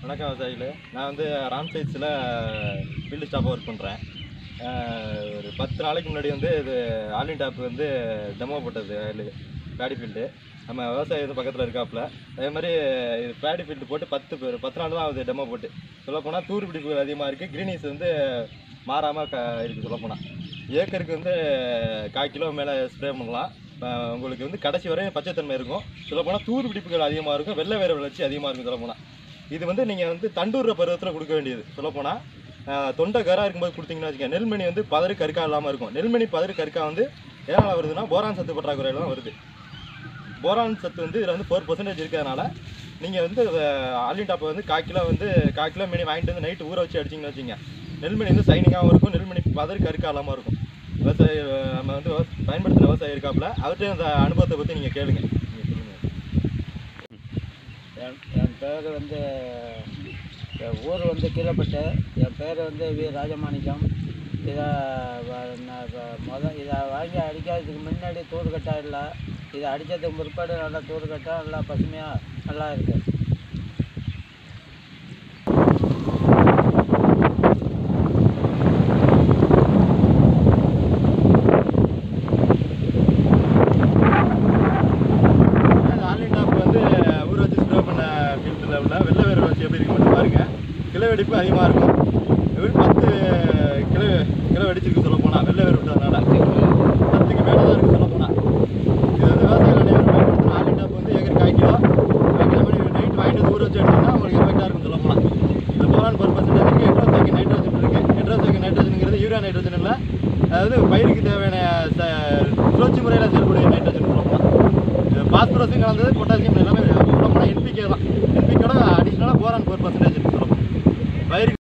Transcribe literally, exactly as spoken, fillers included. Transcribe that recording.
வணக்கம் விவசாயிகளே. நான் வந்து ராம் சைட்ஸில் ஃபீல்டு ஸ்டாஃபாக ஒர்க் பண்ணுறேன். ஒரு பத்து நாளைக்கு முன்னாடி வந்து இது ஆல்வின் டாப் வந்து டெமோ போட்டது பேடி ஃபீல்டு. நம்ம விவசாயி வந்து பக்கத்தில் இருக்காப்புல. அதே மாதிரி இது பேடி ஃபீல்டு போட்டு பத்து பேர் பத்து நாள் தான் ஆகுது டெமோ போட்டு. சொல்லப்போனால் தூர் பிடிப்புகள் அதிகமாக இருக்குது. க்ரீனிஸ் வந்து மாறாமல் க இருக்குது. சொல்லப்போனால் ஏக்கருக்கு வந்து கால் கிலோ மேலே ஸ்ப்ரே பண்ணலாம். உங்களுக்கு வந்து கடைசி வரையும் பச்சைத்தன்மை இருக்கும். சொல்லப்போனால் தூர் பிடிப்புகள் அதிகமாக இருக்கும், வெள்ளை வேறு வளர்ச்சி அதிகமாக இருக்கும். சொல்லப்போனால் இது வந்து நீங்கள் வந்து தண்டூர பருவத்தில் கொடுக்க வேண்டியது. சொல்லப்போனால் தொண்டை கராக இருக்கும்போது கொடுத்தீங்கன்னா வச்சுக்கோங்க, நெல்மணி வந்து பதறு கருக்கா இல்லாமல் இருக்கும். நெல்மணி பதறு கருக்கா வந்து எதனால் வருதுன்னா போரான் சத்து பற்றாக்குறையில் தான் வருது. போரான் சத்து வந்து இதில் வந்து ஃபோர் பர்சன்டேஜ் இருக்கிறதுனால நீங்கள் வந்து ஆல்வின் டாப்பை வந்து கால் கிலோ வந்து கால் கிலோ மணி வாங்கிட்டு வந்து நைட்டு ஊற வச்சு அடிச்சிங்கன்னு வச்சுங்க, நெல்மணி வந்து சைனிங்காகவும் இருக்கும், நெல்மணி பதறு கருக்கா இல்லாமல் இருக்கும். விவசாயி நம்ம வந்து பயன்படுத்துகிற விவசாயி இருக்காப்புல, அவர்கிட்ட அந்த அனுபவத்தை பற்றி நீங்கள் கேளுங்க. என் என் பேர் வந்து என் ஊர் வந்து கீழப்பட்டு. என் பேர் வந்து வி ராஜமாணிக்கம். இதை முத இதை வாங்கி அடிக்காததுக்கு முன்னாடி தூர் கட்டா இல்லை, இதை அடித்ததுக்கு முற்பாடு நல்லா தூர் கட்டா நல்லா பசுமையாக நல்லா இருக்குது. கிலோ வெடிப்பு அதிகமாக இருக்கும். பத்து கிலோ கிலோ வெடிச்சிருக்கு. சொல்ல போனால் வெள்ளை வேறு விட்டதுனால பத்துக்கு மேலே தான் இருக்குது. சொல்ல போனால் இது வந்து விவசாயிகள் அனைவரும் பயன்படுத்தணும். ஆல்வின் டாப் வந்து ஏக்கர் கால் கிலோ கால் கிலோ மணி நைட் வாங்கிட்டு ஊற வச்சு அடிச்சிங்கன்னா உங்களுக்கு எஃபெக்டாக இருக்கும். சொல்ல போனால் இது போரான் ஃபோர் பர்சன்டேஜ் இருக்குது. ஹெட்ரோசைக்கிள் நைட்ரோஜன் இருக்குது. ஹெட்ரோசைக்கிள் நைட்ரோஜனுங்கிறது யூரியா நைட்ரோஜன் இல்லை, அதாவது பயிருக்கு தேவையான சுழற்சி முறையில் செயல்படுகிற நைட்ரோஜன். சொல்ல போனால் பாஸ்பரஸும் கலந்தது, பொட்டாசியம் எல்லாமே. சொல்ல போனால் என்பிகே தான். என்பிகேட அடிஷ்னலாக போரான் ஃபோர் பர்சன்டேஜ். சொல்ல போனால் பயிருக்கு